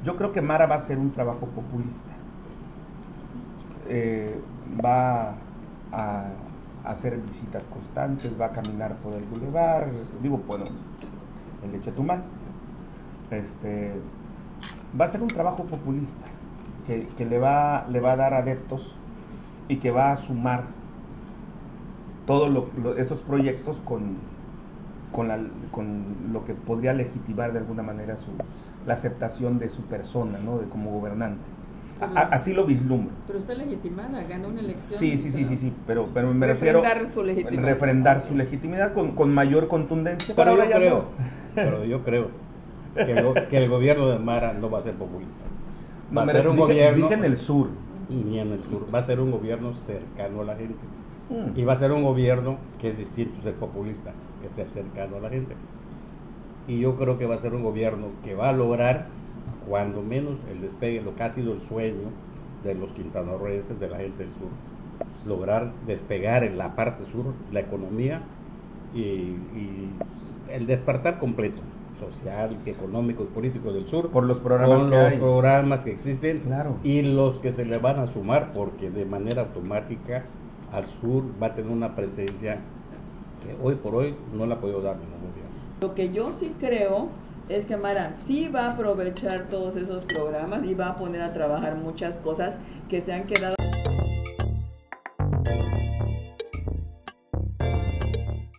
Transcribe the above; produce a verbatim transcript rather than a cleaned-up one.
Yo creo que Mara va a hacer un trabajo populista. Eh, va a hacer visitas constantes, va a caminar por el bulevar, digo, bueno, el de Chetumal. Este, va a ser un trabajo populista que, que le, va, le va a dar adeptos y que va a sumar todos lo, lo, estos proyectos con, con, la, con lo que podría legitimar de alguna manera su, la aceptación de su persona, ¿no? De, como gobernante. Pero, a, así lo vislumbro. Pero está legitimada, ganó una elección. Sí, sí, sí, sí, sí, pero, pero me refrendar refiero su legitimidad. refrendar su legitimidad con, con mayor contundencia. Pero, pero yo creo, no. pero yo creo que el, que el gobierno de Mara no va a ser populista. Va No, a ser un dije, gobierno, dije en el sur. ni en el sur, va a ser un gobierno cercano a la gente. Mm. Y va a ser un gobierno que es distinto a ser populista, que es ser cercano a la gente. Y yo creo que va a ser un gobierno que va a lograr, cuando menos, el despegue, lo que ha sido el sueño de los quintanarroenses, de la gente del sur, lograr despegar en la parte sur la economía y, y el despertar completo, social, económico y político del sur, por los programas con que los hay. programas que existen, Claro. y los que se le van a sumar, porque de manera automática al sur va a tener una presencia que hoy por hoy no la ha podido dar ningún gobierno. Lo que yo sí creo es que Mara sí va a aprovechar todos esos programas y va a poner a trabajar muchas cosas que se han quedado